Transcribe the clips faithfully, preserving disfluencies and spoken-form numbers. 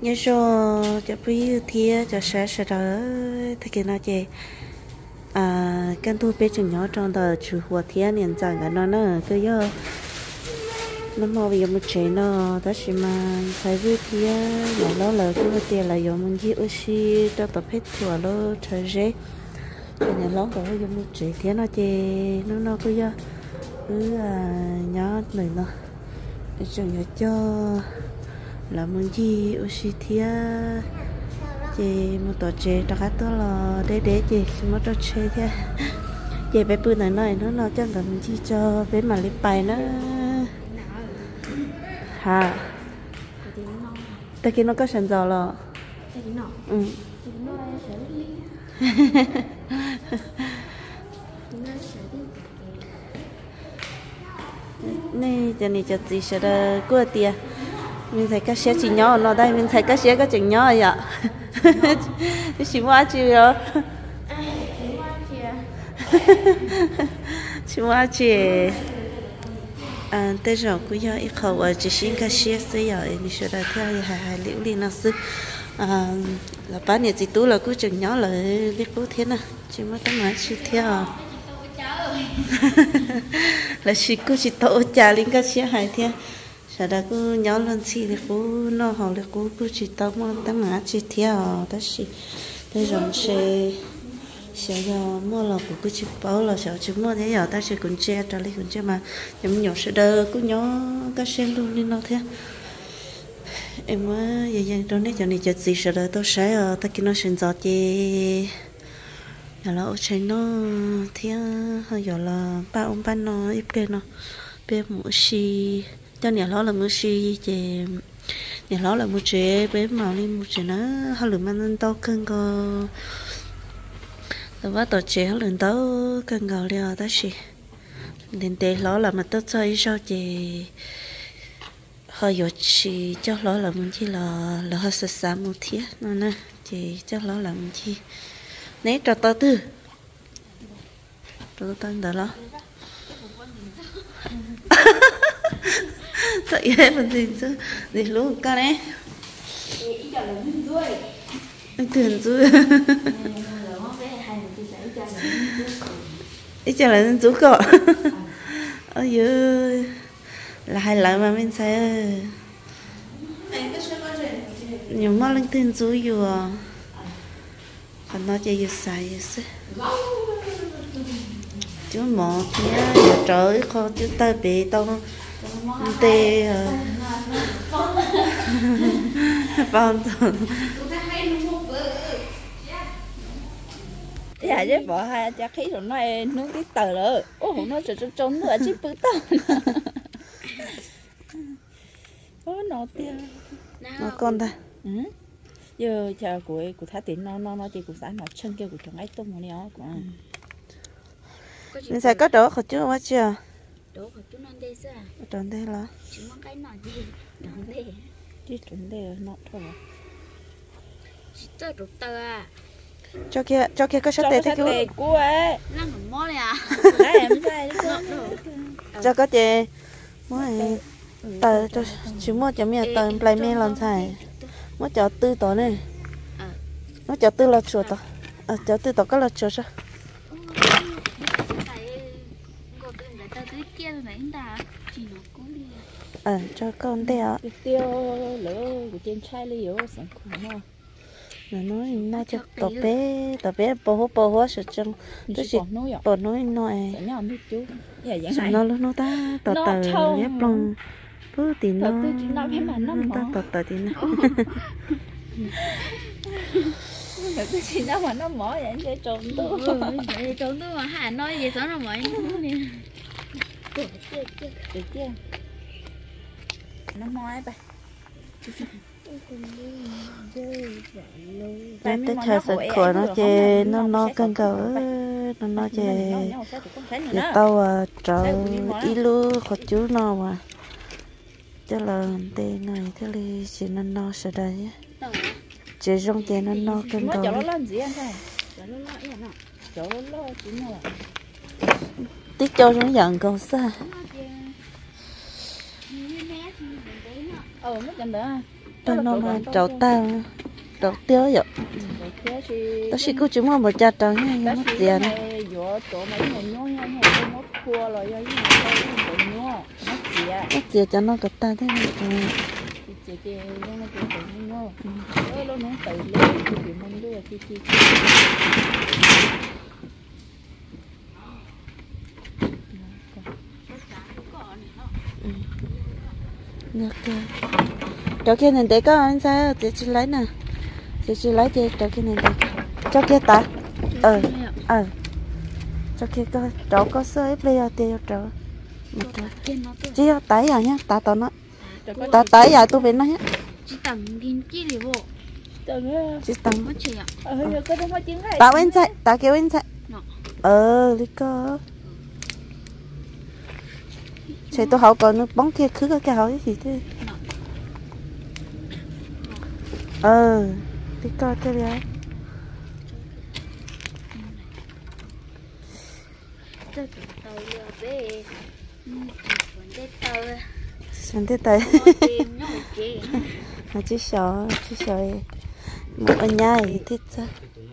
nhớ cho cho bây thia cho sẽ sẽ đó thì cái nó chị à căn tu bé chừng nhỏ trong đó chú hoạt thia liền rằng cái nó nó cứ do nó mò về một chế nó đó chỉ mà phải vui thia mà nó là cái vấn đề là dùng mình chỉ oxy cho tập hết thua nó trời rét cho nên nó có dùng một chế thia nó chị nó nó cứ do cứ nhỏ này nó chừng nhỏ cho là muốn gì oxy thia chị một tổ chế đó khác đó là để để chị một tổ chế thia chị bé bự này này nó nó chẳng cần chi cho bé mà lấy bài nó hả ta kia nó có sẵn rồi lo ừ nè cho nên cho chị sẽ là qua tiền mình thấy các xe chỉ nhỏ nó đây mình thấy các xe các chừng nhỏ vậy ạ chỉ mua chi rồi chỉ mua chi à tới rồi cũng do ít khẩu ở chỉ xin các xe xây ở mình sẽ là theo hai hai liễu đi nó sư à là bán nhà chị tú là cứ chừng nhỏ là biết cố thế nào chỉ mất tấm mái chi theo là chỉ cứ chỉ tổ trả lên các xe hai theo sau đó cứ nhỏ lên xí thì cô nó họ là cô cứ chỉ tao mua tấm má chỉ theo đó chỉ đây rồi sẽ sẽ giờ mua là cô cứ chỉ bảo là sợ chỉ mua thế giờ ta sẽ còn che trả lấy còn che mà nhắm nhỏ sẽ đỡ cứ nhỏ các sen luôn lên nó thế em mới giờ giờ trong đấy giờ này giờ gì sẽ đỡ tôi sẽ ở ta kia nó sinh giọt gì giờ là ở trên nó thế hơi giờ là ba ông ba nó ít cái nó bé mũi xì cho nhà nó là mua xì chị nhà nó là mua chế bé màu đi mua chế nó hơi lười mang to cân cơ rồi bắt đầu chế hơi lười to cân gạo liao đó chị đến để nó là mà tốt chơi sao chị hơi giỏi chị cho nó là muốn chi là là hơi sợ sợ một thiết nó nè chị cho nó là muốn chi nấy trò to tư trò to đó đó vậy em mình gì chứ gì luôn con đấy anh thường chứ ít cho là chú cọ ôi giời là hai lần mà mình sẽ nhiều món lên tiền chú vừa còn nó chỉ vừa xài vừa xí chú một nhá giờ trời kho chú ta bị tao tê phong thường dạ chứ bỏ hai cha khí rồi nó nướng tí tờ rồi ô nó sẽ trốn nữa chứ bự tao ô nó tiền nó con ta giờ chờ của của thả tiền nó nó nó chỉ của sáng nó chân kêu của thằng ấy tôm mà nè của mình sẽ có đổ khỏi chú quá chưa đổ khỏi chú non đây sao tròn đây là chú mong cái nọ gì non đây chứ trốn đây nó thôi tớ đổ tơ à cho kia cho kia có sát tê thế chú của ấy nó còn mó này à đấy em sai đi cho có chị mỗi tờ cho chú mua cho mẹ tờ play mẹ lần xài mua cho tư tổ này mua cho tư là chuột tổ à cho tư tổ có là chuột sao à cho con đây ạ tiêu lỡ của trên chai ly yếu sản khủng mà là nói na cho tổ bé tổ bé bò hố bò hố sự trong tôi chỉ bò nói nói nhỏ biết chú nó luôn nó ta tổ tờ ghép lòng cứ tìm nó nó ta tổ tờ tìm nó cái gì đó mà nó mỏ vậy sẽ trộn tôi vậy trộn tôi mà hà nói gì sao nó mỏi nè được chưa nó mỏi vậy đấy tới thời sự của nó chê nó nó cân cầu nó nó chê giờ tao trời ý lú khó chú nó mà cho là tên này thế thì chỉ nó nó sẽ đây chỉ trong chê nó nó cân cầu chỗ nó lên gì anh thầy chỗ nó lo vậy nè chỗ nó lo chỉ nào tiếc cho nó giận còn xa ờ mất chậm đỡ tao nó mà trâu tao trâu tiêu vậy tao chỉ có chúng mà một chặt trâu nha nó mất tiền mất tiền cho nó cất ta thế này được kìa chỗ kia này để có anh sao chị chỉ lấy nè chị chỉ lấy chị chỗ kia này để chỗ kia ta ờ ờ chỗ kia có chỗ có sơ ép bây giờ tiêu chỗ một chỗ chỉ có tái à nhá ta tao nó ta tái à tôi bên nó nhá chỉ tầm điên chi đi bộ chỉ tầm mất chuyện ạ ta bên chạy ta kêu bên chạy ờ đi cơ chạy tôi học còn nước bóng kia cứ cái cái hỏi gì thế ờ đi coi cái gì mình thế tới mà chỉ sợ chỉ sợ một anh nhai thích sao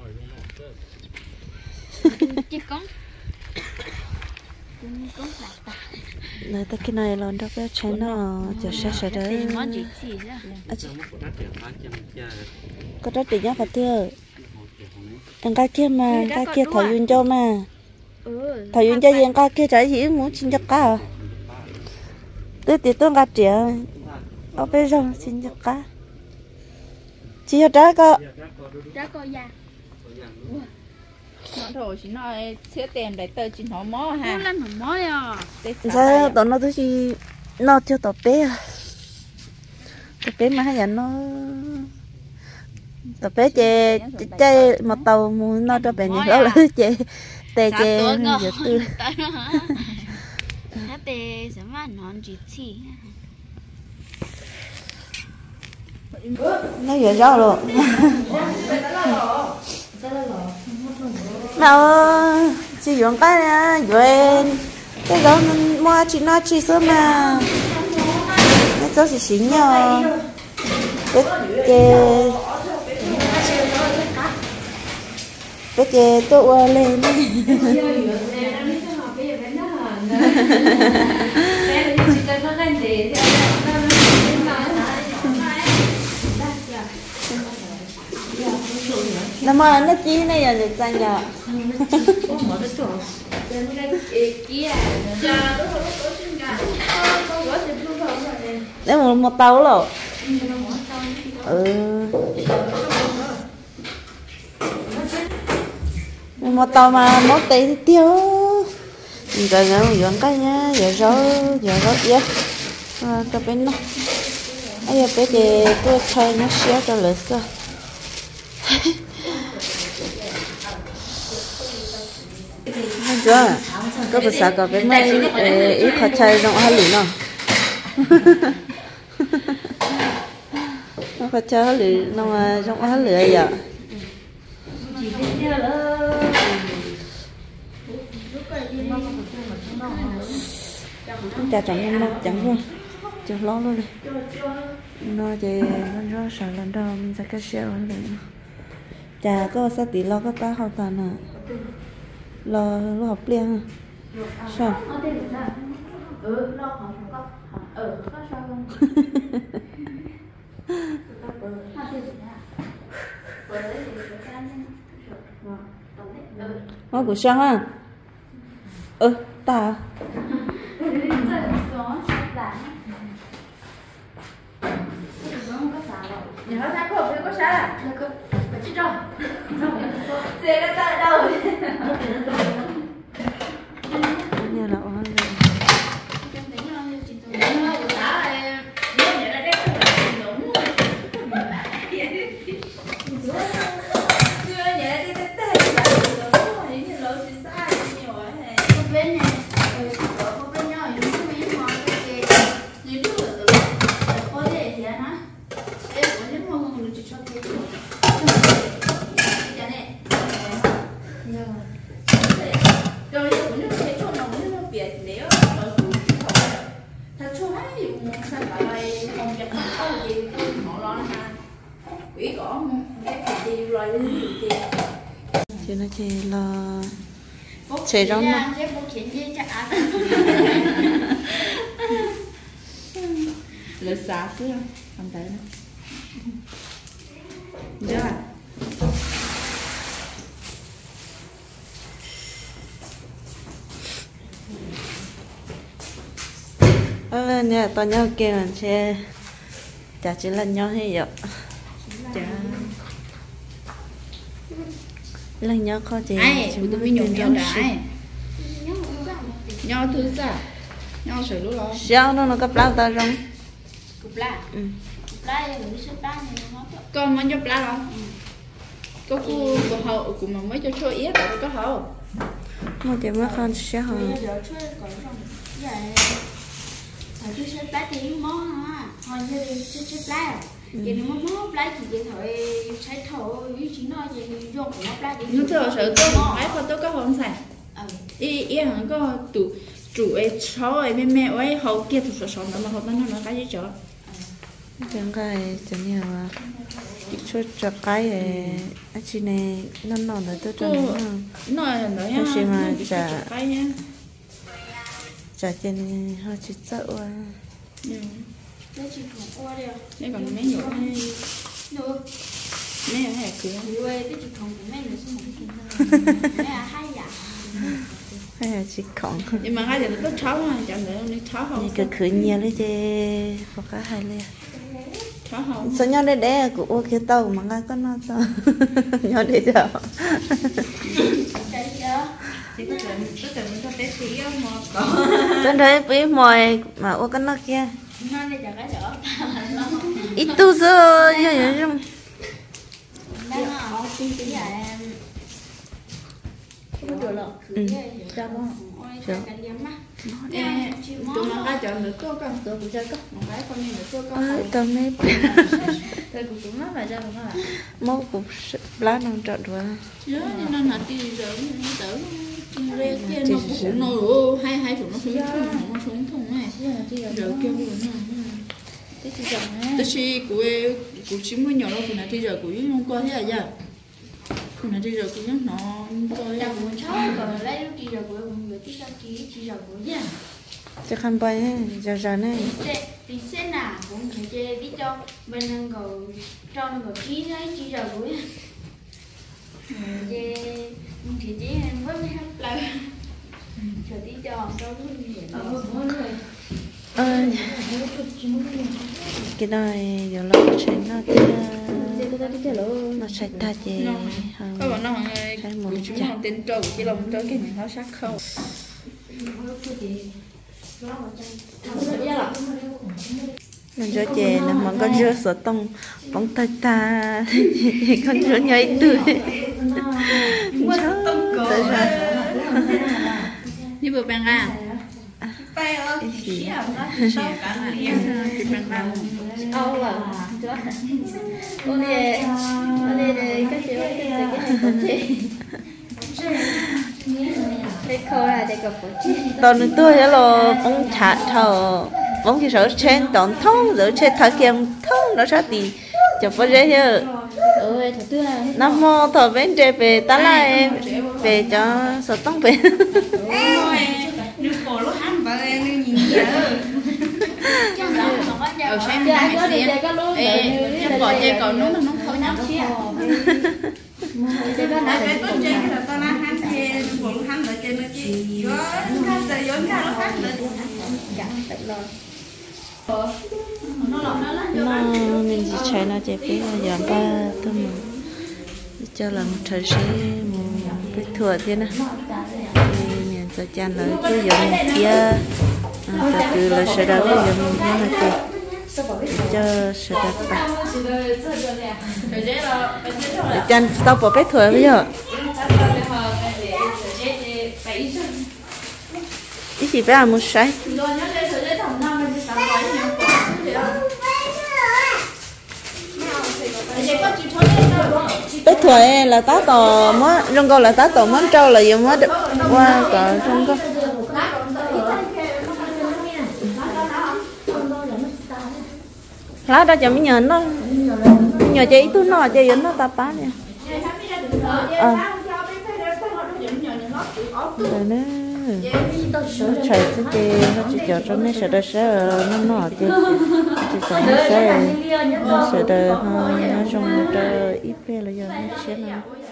chỉ con nơi ta cái này là đâu có trái nó cho sẽ sẽ đấy có đất để nhá phải chưa thằng cái kia mà cái kia thổi yun cho mà thổi yun cho riêng cái kia trái gì muốn xin cho cá tôi thì tôi ngắt trẻ ở bên trong xin cho cá chỉ cho trái có trái có da nó thôi chỉ nói xé tiền để tờ chỉ nó mó ha. Nó lên nó mó à. Sao tụi nó tôi chỉ nó cho tụi bé, tụi bé mà hay là nó tụi bé chơi chơi một tàu muốn nó cho bé nhiều lắm chơi tè chơi giờ tư. Nó tè sẽ mà nó chỉ chỉ. Nó giờ rõ rồi. Nào chị dùng cái này rồi cái đó mình mua chị nói chị sớm mà nó cho chị xính nhau cái cái cái cái tôi lên nó mà nó chi này giờ được sang nhở đấy một một tàu rồi ừ một tàu mà một tỷ thì tiêu rồi rồi dọn cái nhá giờ rau giờ rau vậy à cho bên nó bây giờ bé thì tôi chơi nó xé cho lửa sao chưa có bữa sáng có cái mấy ít khó chơi trong hai lửa nó nó khó chơi hai lửa nó mà trong hai lửa vậy chả chẳng nó chẳng luôn chẳng lo luôn đi nó chỉ nó rõ sợ lần đầu mình sẽ cái xe hơn nữa chả có sao tí lo có ta học tàn à lo lo học liền sao Ừ, lo học có ừ, có sao không? nó của sao ha ừ ta nhà nó ra có có sao à? Có chứ đâu. Xe nó tại đâu? như là oan rồi ủy có cái gì đi rồi đi chứ nó chỉ là chế rong nó lỡ xa xưa không thấy nữa chưa ờ nhà tao nhau kia là xe chả chỉ là nhau hay vậy chả là nhau khó chỉ ai chúng tôi nó mới nhung nhau tiền đã nhau thứ sao nhau sửa lúc đó sao nó nó cấp lao tao rong cục lá ừ cục lá là cái sốt lá này nó tốt con muốn giúp lá không có khu của hậu của mà mới cho cho ít rồi có hậu mà chỉ mới con sẽ hả bây giờ chơi còn không giờ thời chơi sốt lá thì món hả hồi như đi chơi sốt lá vậy nó món lá chỉ để thời sai thầu ý chỉ nói về dùng của lá để nhưng thường sợ tôi mấy con tôi có hậu xài ừ ý ý hẳn có tủ chủ ấy cháu ấy mẹ mẹ ấy hậu kia tủ sọ nó mà hậu nó nó cái gì chó chẳng cái chẳng nhiều à chút cho cái này anh chị này nó ngon rồi tôi cho nó nó là nó Không xí mà chả- cái nhá chả trên hơi chỉ sợ à lấy chỉ còn qua đi đây còn mấy nhổ nữa mấy nhổ hay cứ quê cái chỉ còn của mấy nữa số một cái mấy à hai dạ hay là chỉ còn nhưng mà hai giờ nó có cháu mà chẳng lẽ nó cháu như không cái khử nhiều đấy chứ có cả hai liền cháu không số nhau đấy đấy của ô kia tàu mà ngay con nó tao nhau đấy đâu đấy chưa chỉ có cần có cần mình có té tí mà có trên đấy với mồi mà ô con nó kia nó này chẳng cái đỡ ít tu sơ như vậy không đang ở tin tí là em không được lọ ừ cháu không cái liếm á tụi nó ra chọn được có con tụi của chơi có một cái con này được có có ơi tao mấy cái của chúng nó là ra của nó là mẫu cục lá nông trọt rồi nhớ nên là đi rồi nó tử rê kia nó cũng nó đủ hai hai tụi nó xuống thùng nó xuống thùng này rồi kia buồn cái chỉ dòng tôi chỉ của của chín mươi nhỏ đâu thì là bây giờ của chúng con thế là giờ thì là bây giờ của chúng nó coi là của cháu rồi lấy lúc chỉ giờ của người tí đăng ký chỉ giờ của nha cho khăn bay ấy giờ giờ này xe thì xe nào cũng chỉ chơi đi cho bên năng cầu cho năng cầu ký đấy chỉ giờ của nha về chỉ chỉ em với mấy hấp lại rồi đi cho cho luôn như vậy mỗi người ơi cái này giờ nó chạy nó kia nó chạy ta chị các bạn nói cái một chúng nó tên trâu chỉ lòng trâu cái này nó sắc không mình cho chị là món con dưa sữa tông bóng tay ta con dưa nhảy tươi tới ra như vừa bằng à cái gì Âu là cô này cô này cái chị ơi cái này của chị cái khâu là để gặp của chị tao nói tôi là bóng chả thầu bóng thì sợ trên tổn thông rồi trên thằng kia thông nó sao thì chụp vào đây chứ ơi thật tươi là nam mô thờ bên trên về ta lại về cho sợ tông về nước cổ lúc ăn và em nhìn nhớ ở xem dạ cái có đi gì có luôn em gọi chơi còn nó nó không nhắm chia cái tốt chơi là tao đang ăn thì cổ lúc ăn ở trên nó chỉ có ăn giờ giống như lúc ăn rồi nó mình chỉ chạy nó chạy phía giờ ba tôi mà cho lần thời sĩ một cái thừa thế này mình sẽ chăn lại cứ dùng kia từ từ là sẽ đâu có dùng như này thì cho sẽ đặt ta để chăn tao bỏ cái thừa bây giờ ý chỉ phải làm một sấy cái thuế là tá tò má rong câu là tá tò món trâu là dùng hết qua cả rong câu lá đó cho mấy nhện nó nhện nhỏ chị tôi nói chị nó ta bán nè ờ rồi nữa chạy cái chị nó chỉ cho cho mấy sợ đó sợ nó nọ chị chỉ cho nó sợ sợ đó nó trong đó ít về là giờ nó chết rồi